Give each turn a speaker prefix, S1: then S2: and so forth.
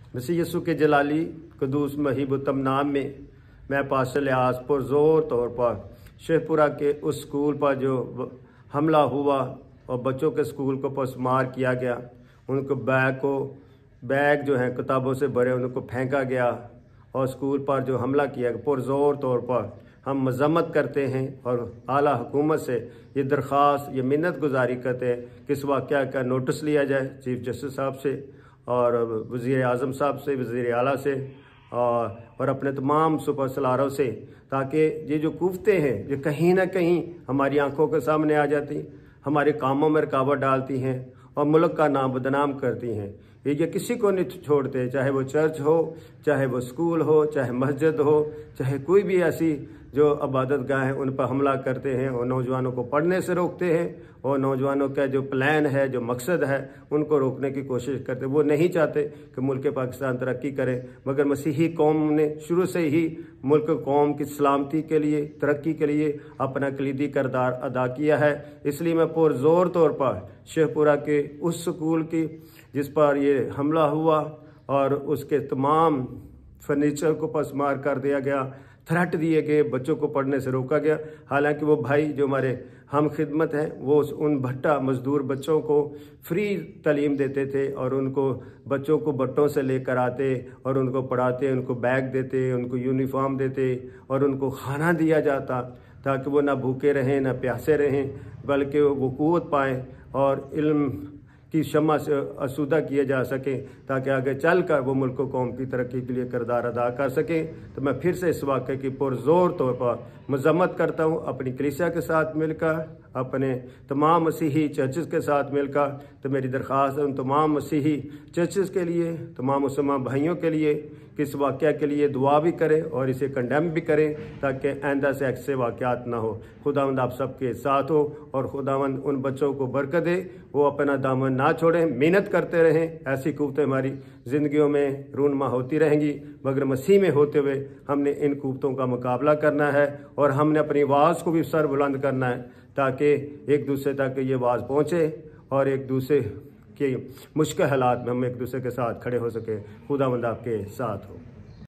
S1: मसीह यसु के जलाली कदूस महीबुतम नाम में मैं पास्टर लिहाज पुरजोर तौर पर शेखपुरा के उस स्कूल पर जो हमला हुआ और बच्चों के स्कूल को पसमार किया गया, उनको बैग जो हैं किताबों से भरे उनको फेंका गया और स्कूल पर जो हमला किया गया, पुरजोर तौर पर हम मजम्मत करते हैं और आला हुकूमत से ये दरख्वास्त ये मिन्नत गुजारी करते हैं कि इस वाक़या का नोटिस लिया जाए चीफ जस्टिस साहब से और वज़ीर आज़म साहब से, वज़ीर आला से और अपने तमाम सुपर सलारों से, ताकि ये जो कुफ्ते हैं ये कहीं ना कहीं हमारी आंखों के सामने आ जाती, हमारे कामों में रुकावट डालती हैं और मुल्क का नाम बदनाम करती हैं। ये किसी को नहीं छोड़ते, चाहे वो चर्च हो, चाहे वो स्कूल हो, चाहे मस्जिद हो, चाहे कोई भी ऐसी जो इबादत गाह हैं उन पर हमला करते हैं और नौजवानों को पढ़ने से रोकते हैं और नौजवानों का जो प्लान है, जो मकसद है, उनको रोकने की कोशिश करते हैं। वो नहीं चाहते कि मुल्क पाकिस्तान तरक्की करे, मगर मसीही कौम ने शुरू से ही मुल्क कौम की सलामती के लिए, तरक्की के लिए अपना कलीदी किरदार अदा किया है। इसलिए मैं पुरजोर तौर पर शेखपुरा के उस स्कूल की जिस पर ये हमला हुआ और उसके तमाम फर्नीचर को पसमार कर दिया गया, थ्रेट दिए गए, बच्चों को पढ़ने से रोका गया। हालांकि वो भाई जो हमारे हम खिदमत हैं वो उन भट्टा मजदूर बच्चों को फ्री तालीम देते थे और उनको बच्चों को भट्टों से लेकर आते और उनको पढ़ाते, उनको बैग देते, उनको यूनिफॉर्म देते और उनको खाना दिया जाता ताकि वो ना भूखे रहें ना प्यासे रहें, बल्कि वो क़ुव्वत पाएँ और इल्म की शम्मा से आसूदा किए जा सकें ताकि आगे चलकर वो मुल्क कौम की तरक्की के लिए किरदार अदा कर सकें। तो मैं फिर से इस वाक़े की पुरजोर तौर पर मजम्मत करता हूँ, अपनी कलीसिया के साथ मिलकर, अपने तमाम मसीही चर्चेस के साथ मिलकर। तो मेरी दरख्वास्त है उन तमाम मसीही चर्चेस के लिए, तमाम मुसलमान भाइयों के लिए कि इस वाक़या के लिए दुआ भी करें और इसे कंडेम भी करें ताकि आइंदा से ऐसे वाक़यात ना हो। खुदावंद आप सबके साथ हो और खुदावंद उन बच्चों को बरकत दे, वो अपना दामन ना छोड़ें, मेहनत करते रहें। ऐसी कुव्वतें हमारी ज़िंदगियों में रूनमा होती रहेंगी, मगर मसीह में होते हुए हमने इन कुव्वतों का मुकाबला करना है और हमने अपनी आवाज़ को भी सर बुलंद करना है ताकि एक दूसरे तक ये आवाज़ पहुँचे और एक दूसरे के मुश्किल हालात में हम एक दूसरे के साथ खड़े हो सके। खुदावंद आपके साथ हो।